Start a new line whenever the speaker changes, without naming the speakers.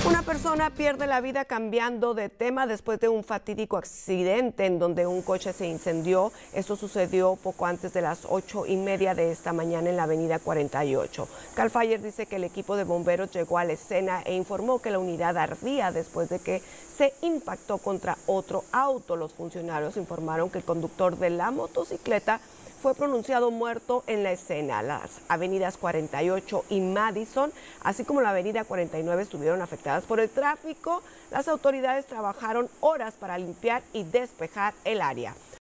Una persona pierde la vida cambiando de tema después de un fatídico accidente en donde un coche se incendió. Esto sucedió poco antes de las 8:30 de esta mañana en la avenida 48. Cal Fire dice que el equipo de bomberos llegó a la escena e informó que la unidad ardía después de que se impactó contra otro auto. Los funcionarios informaron que el conductor de la motocicleta fue pronunciado muerto en la escena. Las avenidas 48 y Madison, así como la avenida 49, estuvieron afectadas por el tráfico. Las autoridades trabajaron horas para limpiar y despejar el área.